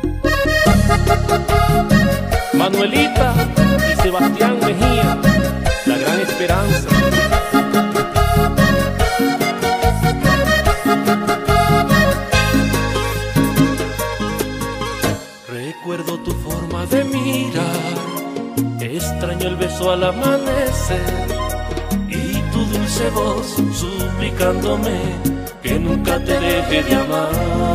Manuelita y Sebastián Mejía, la gran esperanza. Recuerdo tu forma de mirar, extraño el beso al amanecer y tu dulce voz suplicándome que nunca te deje de amar.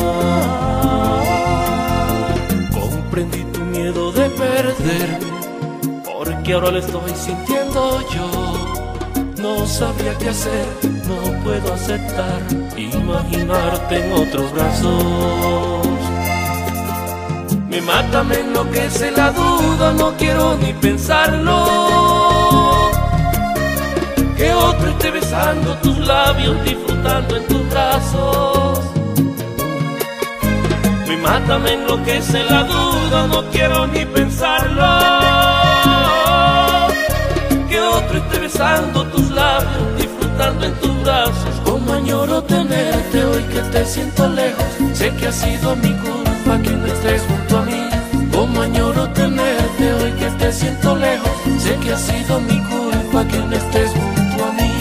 Comprendí tu miedo de perderme, porque ahora lo estoy sintiendo yo. No sabría qué hacer, no puedo aceptar imaginarte en otros brazos. Me mata, me enloquece la duda, no quiero ni pensarlo. Que otro esté besando tus labios, disfrutando en tus brazos. Me mata, me enloquece la duda, no quiero ni pensarlo. Que otro esté besando tus labios, disfrutando en tus brazos. Como añoro tenerte hoy que te siento lejos. Sé que ha sido mi culpa que no estés junto a mí. Como añoro tenerte hoy que te siento lejos. Sé que ha sido mi culpa que no estés junto a mí.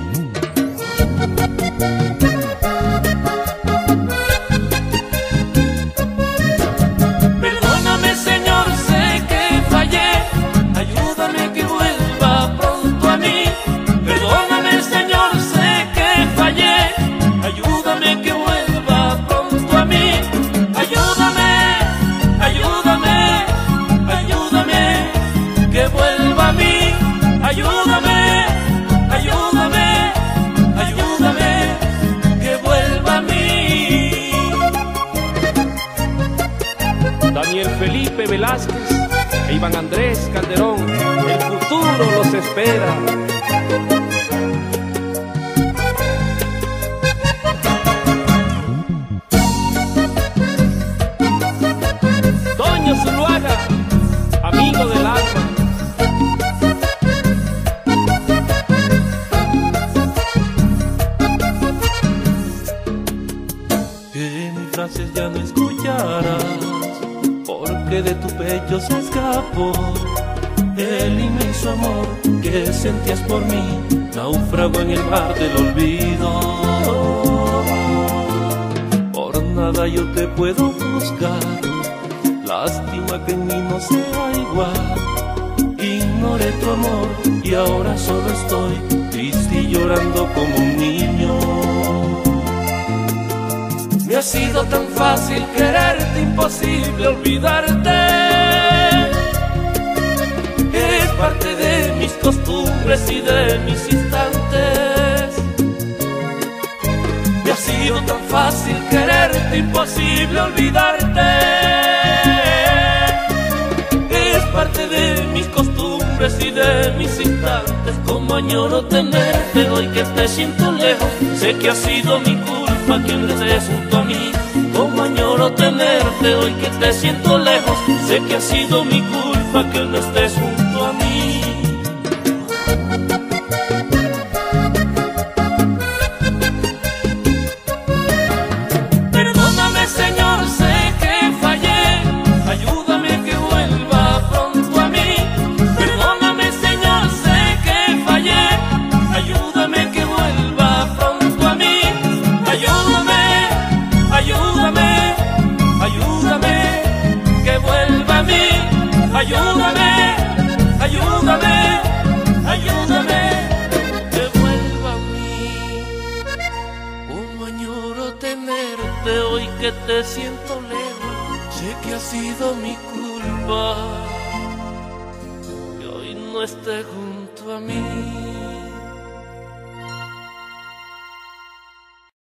Perdóname, Señor, sé que fallé. Ayúdame que vuelva pronto a mí. Perdóname, Señor, sé que fallé. Ayúdame que vuelva pronto a mí. Ayúdame, ayúdame, ayúdame que vuelva a mí. Ayúdame, ayúdame, ayúdame que vuelva a mí. Daniel Felipe Velázquez e Iván Andrés Calderón, el futuro los espera. Toño Zuluaga, amigo del alma. Que mis frases ya no escucharás, porque de tu pecho se escapó el inmenso amor que sentías por mí. Náufrago en el mar del olvido. Por nada yo te puedo buscar. Lástima que en mí no sea igual. Ignoré tu amor y ahora solo estoy triste y llorando como un niño. Me ha sido tan fácil quererte, imposible olvidarte. Es parte de mis costumbres y de mis instantes. Me ha sido tan fácil quererte, imposible olvidarte. Es parte de mis costumbres y de mis instantes. Como añoro tenerte hoy que te siento lejos. Sé que ha sido mi culpa que no estés junto a mí. Como añoro tenerte hoy que te siento lejos. Sé que ha sido mi culpa que no estés junto a mí. Perdóname, Señor, sé que fallé. Ayúdame que vuelva pronto a mí. Perdóname, Señor, sé que fallé. Ayúdame que vuelva pronto a mí. Ayúdame, ayúdame, ayúdame que vuelva a mí. Ayúdame, ayúdame, ayúdame que vuelva a mí. Como añoro tenerte hoy que te siento lejos. Sé que ha sido mi culpa que hoy no esté junto a mí.